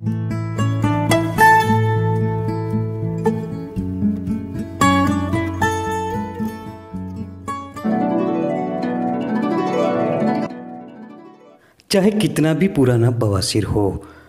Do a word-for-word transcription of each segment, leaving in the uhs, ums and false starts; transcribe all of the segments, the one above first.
चाहे कितना भी पुराना बवासीर हो,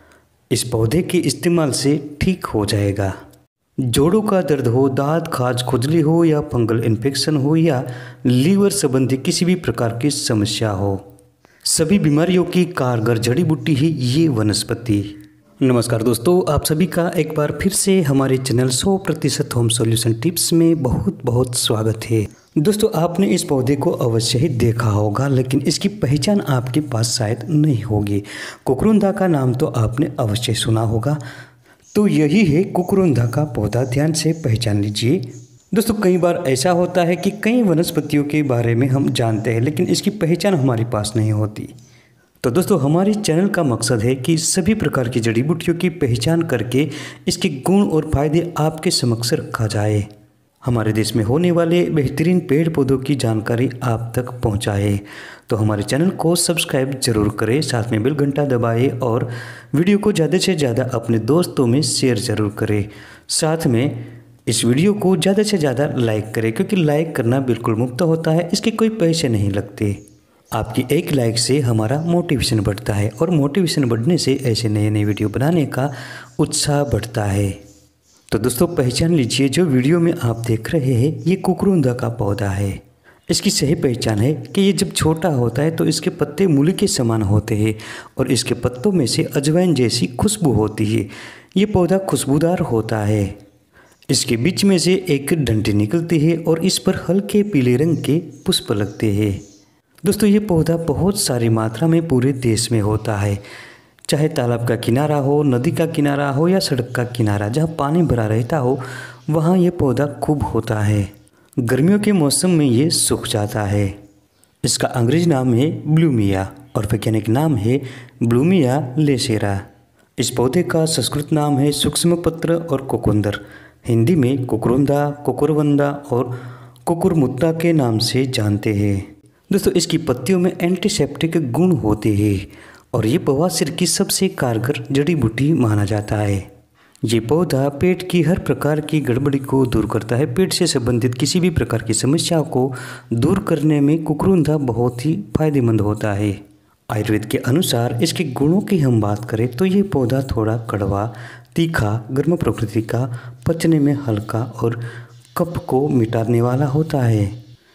इस पौधे के इस्तेमाल से ठीक हो जाएगा। जोड़ों का दर्द हो, दांत खाज खुजली हो या फंगल इन्फेक्शन हो या लीवर संबंधी किसी भी प्रकार की समस्या हो, सभी बीमारियों की कारगर जड़ी बूटी है ये वनस्पति। नमस्कार दोस्तों, आप सभी का एक बार फिर से हमारे चैनल सौ प्रतिशत होम सॉल्यूशन टिप्स में बहुत बहुत स्वागत है। दोस्तों, आपने इस पौधे को अवश्य ही देखा होगा, लेकिन इसकी पहचान आपके पास शायद नहीं होगी। कुकरुंदा का नाम तो आपने अवश्य सुना होगा, तो यही है कुकरुंदा का पौधा। ध्यान से पहचान लीजिए। दोस्तों, कई बार ऐसा होता है कि कई वनस्पतियों के बारे में हम जानते हैं, लेकिन इसकी पहचान हमारे पास नहीं होती। तो दोस्तों, हमारे चैनल का मकसद है कि सभी प्रकार की जड़ी बूटियों की पहचान करके इसके गुण और फायदे आपके समक्ष रखा जाए। हमारे देश में होने वाले बेहतरीन पेड़ पौधों की जानकारी आप तक पहुंचाए। तो हमारे चैनल को सब्सक्राइब जरूर करें, साथ में बेल घंटा दबाएं और वीडियो को ज़्यादा से ज़्यादा अपने दोस्तों में शेयर ज़रूर करें। साथ में इस वीडियो को ज़्यादा से ज़्यादा लाइक करें, क्योंकि लाइक करना बिल्कुल मुफ्त होता है, इसके कोई पैसे नहीं लगते। आपकी एक लाइक से हमारा मोटिवेशन बढ़ता है और मोटिवेशन बढ़ने से ऐसे नए नए वीडियो बनाने का उत्साह बढ़ता है। तो दोस्तों, पहचान लीजिए, जो वीडियो में आप देख रहे हैं ये कुकरुंदा का पौधा है। इसकी सही पहचान है कि ये जब छोटा होता है तो इसके पत्ते मूली के समान होते हैं और इसके पत्तों में से अजवाइन जैसी खुशबू होती है। ये पौधा खुशबूदार होता है। इसके बीच में से एक डंडी निकलती है और इस पर हल्के पीले रंग के पुष्प लगते हैं। दोस्तों, ये पौधा बहुत सारी मात्रा में पूरे देश में होता है, चाहे तालाब का किनारा हो, नदी का किनारा हो या सड़क का किनारा, जहाँ पानी भरा रहता हो वहाँ ये पौधा खूब होता है। गर्मियों के मौसम में ये सूख जाता है। इसका अंग्रेजी नाम है ब्लूमिया और वैज्ञानिक नाम है ब्लूमिया लेसेरा। इस पौधे का संस्कृत नाम है सूक्ष्म पत्र और कोकुंदर। हिंदी में कुकरुंदा, कुकुरवंदा और कुकुरमुत्ता के नाम से जानते हैं। दोस्तों, इसकी पत्तियों में एंटीसेप्टिक गुण होते हैं और ये बवासीर की सबसे कारगर जड़ी बूटी माना जाता है। ये पौधा पेट की हर प्रकार की गड़बड़ी को दूर करता है। पेट से संबंधित किसी भी प्रकार की समस्याओं को दूर करने में कुकरुंदा बहुत ही फायदेमंद होता है। आयुर्वेद के अनुसार इसके गुणों की हम बात करें तो ये पौधा थोड़ा कड़वा, तीखा, गर्म प्रकृति का, पचने में हल्का और कफ को मिटाने वाला होता है।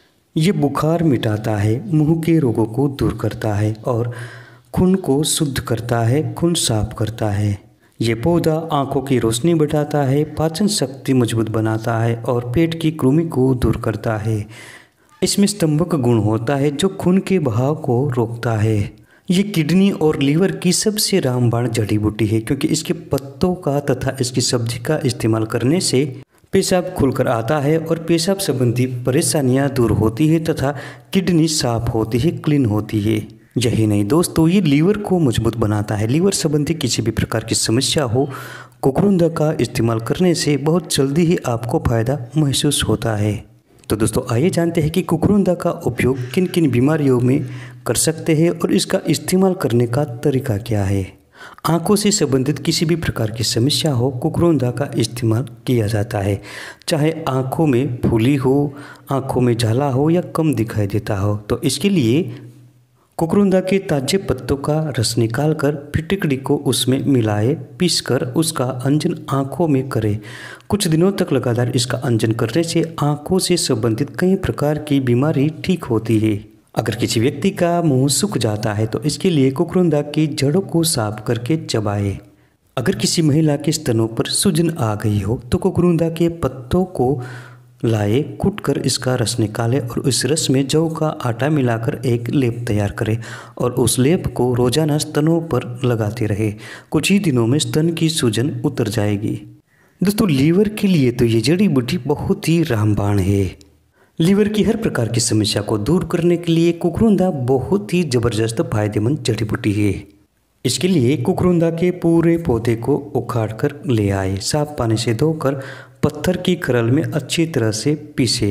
ये बुखार मिटाता है, मुंह के रोगों को दूर करता है और खून को शुद्ध करता है, खून साफ करता है। ये पौधा आंखों की रोशनी बढ़ाता है, पाचन शक्ति मजबूत बनाता है और पेट की कृमि को दूर करता है। इसमें स्तंभक गुण होता है जो खून के बहाव को रोकता है। ये किडनी और लीवर की सबसे रामबाण जड़ी बूटी है, क्योंकि इसके पत्तों का तथा इसकी सब्जी का इस्तेमाल करने से पेशाब खुलकर आता है और पेशाब संबंधी परेशानियां दूर होती है तथा किडनी साफ होती है, क्लीन होती है। यही नहीं दोस्तों, ये लीवर को मजबूत बनाता है। लीवर संबंधी किसी भी प्रकार की समस्या हो, कुकरुंदा का इस्तेमाल करने से बहुत जल्दी ही आपको फायदा महसूस होता है। तो दोस्तों, आइए जानते हैं कि कुकरुंदा का उपयोग किन किन बीमारियों में कर सकते हैं और इसका इस्तेमाल करने का तरीका क्या है। आंखों से संबंधित किसी भी प्रकार की समस्या हो, कुकरुंदा का इस्तेमाल किया जाता है। चाहे आंखों में फूली हो, आंखों में झाला हो या कम दिखाई देता हो, तो इसके लिए कुकरुंदा के ताजे पत्तों का रस निकालकर फिटकड़ी को उसमें मिलाए, पीसकर उसका अंजन आंखों में करें। कुछ दिनों तक लगातार इसका अंजन करने से आंखों से संबंधित कई प्रकार की बीमारी ठीक होती है। अगर किसी व्यक्ति का मुंह सूख जाता है तो इसके लिए कुकरुंदा की जड़ों को साफ करके चबाएं। अगर किसी महिला के स्तनों पर सूजन आ गई हो तो कुकरुंदा के पत्तों को लाए, कूटकर इसका रस निकालें और उस रस में जौ का आटा मिलाकर एक लेप तैयार करें और उस लेप को रोजाना स्तनों पर लगाते रहे। कुछ ही दिनों में स्तन की सूजन उतर जाएगी। दोस्तों, लीवर के लिए तो ये जड़ी बूटी बहुत ही रामबाण है। लीवर की हर प्रकार की समस्या को दूर करने के लिए कुकरुंदा बहुत ही जबरदस्त फायदेमंद जड़ी बूटी है। इसके लिए कुकरुंदा के पूरे पौधे को उखाड़ कर ले आए, साफ पानी से धोकर पत्थर की खरल में अच्छी तरह से पीसे।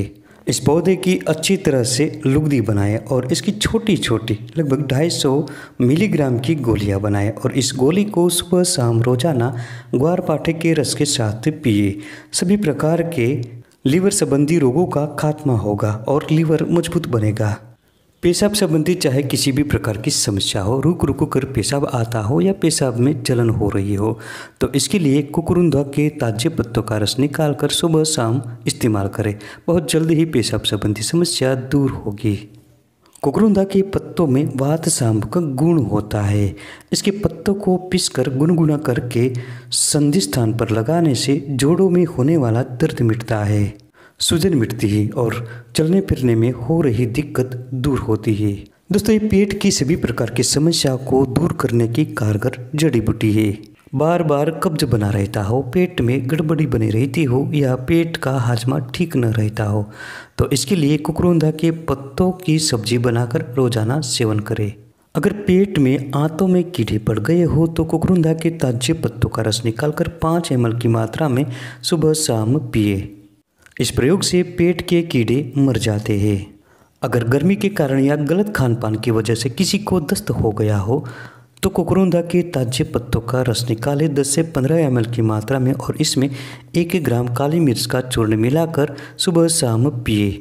इस पौधे की अच्छी तरह से लुगदी बनाएं और इसकी छोटी छोटी लगभग ढाई सौ मिलीग्राम की गोलियां बनाएं और इस गोली को सुबह शाम रोजाना ग्वारपाठे के रस के साथ पिए। सभी प्रकार के लीवर संबंधी रोगों का खात्मा होगा और लीवर मजबूत बनेगा। पेशाब संबंधी चाहे किसी भी प्रकार की समस्या हो, रुक रुक कर पेशाब आता हो या पेशाब में जलन हो रही हो, तो इसके लिए कुकुरुंदा के ताजे पत्तों का रस निकाल कर सुबह शाम इस्तेमाल करें। बहुत जल्द ही पेशाब संबंधी समस्या दूर होगी। कुकुरुंदा के पत्तों में वात शांभ का गुण होता है। इसके पत्तों को पीसकर गुनगुना करके संधि स्थान पर लगाने से जोड़ों में होने वाला दर्द मिटता है, सूजन मिटती है और चलने फिरने में हो रही दिक्कत दूर होती है। दोस्तों, ये पेट की सभी प्रकार की समस्या को दूर करने की कारगर जड़ी बूटी है। बार बार कब्ज बना रहता हो, पेट में गड़बड़ी बनी रहती हो या पेट का हाजमा ठीक न रहता हो, तो इसके लिए कुकुरुंदा के पत्तों की सब्जी बनाकर रोजाना सेवन करें। अगर पेट में आंतों में कीड़े पड़ गए हो तो कुकुरुंदा के ताजे पत्तों का रस निकालकर पाँच एम एल की मात्रा में सुबह शाम पिए। इस प्रयोग से पेट के कीड़े मर जाते हैं। अगर गर्मी के कारण या गलत खान पान की वजह से किसी को दस्त हो गया हो तो कुकुरुंदा के ताजे पत्तों का रस निकाले दस से पंद्रह एम एल की मात्रा में और इसमें एक ग्राम काली मिर्च का चूर्ण मिलाकर सुबह शाम पिए।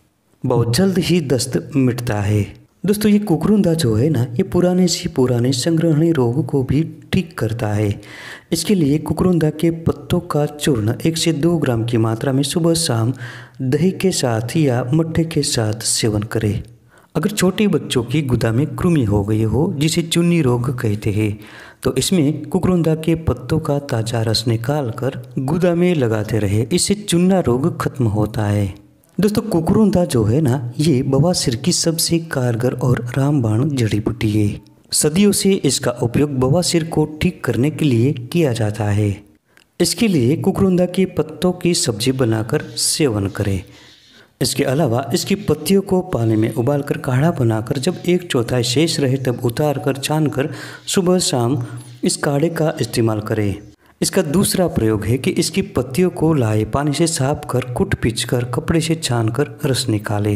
बहुत जल्द ही दस्त मिटता है। दोस्तों, ये कुकुरुंदा जो है ना, ये पुराने से पुराने संग्रहणीय रोग को भी ठीक करता है। इसके लिए कुकुरुंदा के पत्तों का चूर्ण एक से दो ग्राम की मात्रा में सुबह शाम दही के साथ या मट्ठे के साथ सेवन करें। अगर छोटे बच्चों की गुदा में कृमि हो गई हो, जिसे चुन्नी रोग कहते हैं, तो इसमें कुकुरुंदा के पत्तों का ताज़ा रस निकाल कर गुदा में लगाते रहे। इससे चुन्ना रोग खत्म होता है। दोस्तों, कुकुरुंदा जो है ना, ये बवासीर की सबसे कारगर और रामबाण जड़ी बूटी है। सदियों से इसका उपयोग बवासीर को ठीक करने के लिए किया जाता है। इसके लिए कुकुरुंदा के पत्तों की सब्जी बनाकर सेवन करें। इसके अलावा इसकी पत्तियों को पानी में उबालकर काढ़ा बनाकर जब एक चौथाई शेष रहे तब उतार कर छान कर सुबह शाम इस काढ़े का इस्तेमाल करें। इसका दूसरा प्रयोग है कि इसकी पत्तियों को लाए पानी से साफ कर कुट पीच कर कपड़े से छान कर रस निकाले।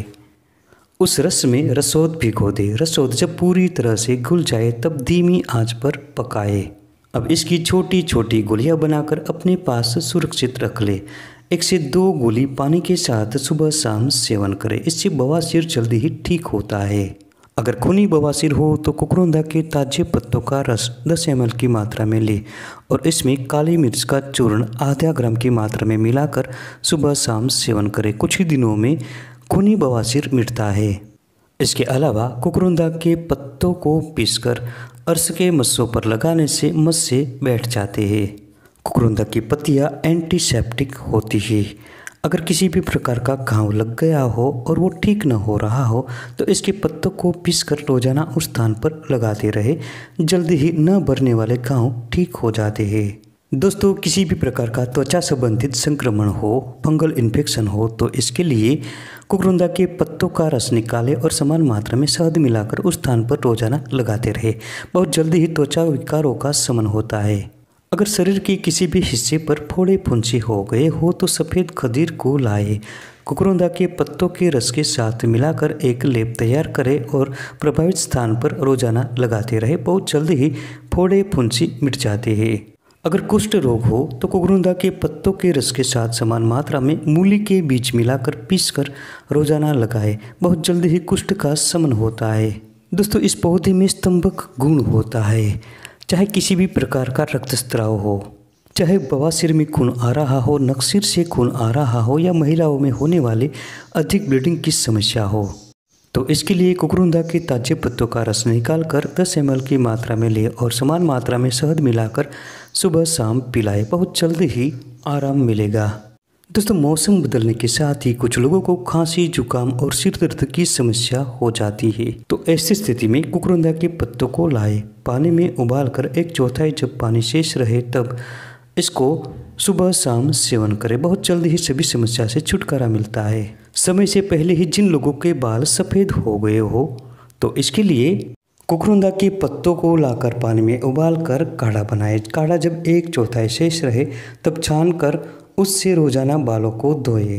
उस रस में रसोद भिगो दे। रसोद जब पूरी तरह से घुल जाए तब धीमी आंच पर पकाए। अब इसकी छोटी छोटी गोलियां बनाकर अपने पास सुरक्षित रख ले। एक से दो गोली पानी के साथ सुबह शाम सेवन करें। इससे बवासीर जल्दी ही ठीक होता है। अगर खूनी बवासीर हो तो कुकुरुंदा के ताजे पत्तों का रस दस एम एल की मात्रा में ले और इसमें काली मिर्च का चूर्ण आधा ग्राम की मात्रा में मिलाकर सुबह शाम सेवन करें। कुछ ही दिनों में खूनी बवासीर मिटता है। इसके अलावा कुकुरुंदा के पत्तों को पीसकर अर्श के मस्सों पर लगाने से मस्से बैठ जाते हैं। कुकुरुंदा की पत्तियां एंटीसेप्टिक होती है। अगर किसी भी प्रकार का घाव लग गया हो और वो ठीक न हो रहा हो तो इसके पत्तों को पीसकर रोजाना उस स्थान पर लगाते रहे। जल्दी ही न भरने वाले घाव ठीक हो जाते हैं। दोस्तों, किसी भी प्रकार का त्वचा संबंधित संक्रमण हो, फंगल इन्फेक्शन हो, तो इसके लिए कुकुरुंदा के पत्तों का रस निकालें और समान मात्रा में शहद मिलाकर उस स्थान पर रोजाना लगाते रहे। बहुत जल्दी ही त्वचा विकारों का शमन होता है। अगर शरीर के किसी भी हिस्से पर फोड़े फुंसी हो गए हो तो सफ़ेद खदीर को लाए, कुकुरुंदा के पत्तों के रस के साथ मिलाकर एक लेप तैयार करें और प्रभावित स्थान पर रोजाना लगाते रहे। बहुत जल्दी ही फोड़े फुंसी मिट जाते हैं। अगर कुष्ठ रोग हो तो कुकुरुंदा के पत्तों के रस के साथ समान मात्रा में मूली के बीज मिलाकर पीसकर रोजाना लगाए। बहुत जल्दी ही कुष्ठ का शमन होता है। दोस्तों, इस पौधे में स्तंभक गुण होता है। चाहे किसी भी प्रकार का रक्तस्राव हो, चाहे बवासीर में खून आ रहा हो, नक्सीर से खून आ रहा हो या महिलाओं में होने वाले अधिक ब्लीडिंग की समस्या हो, तो इसके लिए कुकुरुंदा के ताजे पत्तों का रस निकाल कर दस एम एल की मात्रा में ले और समान मात्रा में शहद मिलाकर सुबह शाम पिलाए। बहुत जल्द ही आराम मिलेगा। दोस्तों, मौसम बदलने के साथ ही कुछ लोगों को खांसी, जुकाम और सिर दर्द की समस्या हो जाती है, तो ऐसी स्थिति में कुकुरुंदा के पत्तों को लाए, पानी में उबालकर एक चौथाई जब पानी शेष रहे तब इसको सुबह शाम सेवन करें। बहुत जल्द ही सभी समस्या से छुटकारा मिलता है। समय से पहले ही जिन लोगों के बाल सफ़ेद हो गए हो तो इसके लिए कुकुरुंदा के पत्तों को लाकर पानी में उबालकर काढ़ा बनाए। काढ़ा जब एक चौथाई शेष रहे तब छान कर उससे रोजाना बालों को धोए।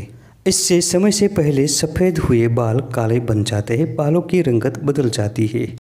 इससे समय से पहले सफ़ेद हुए बाल काले बन जाते हैं, बालों की रंगत बदल जाती है।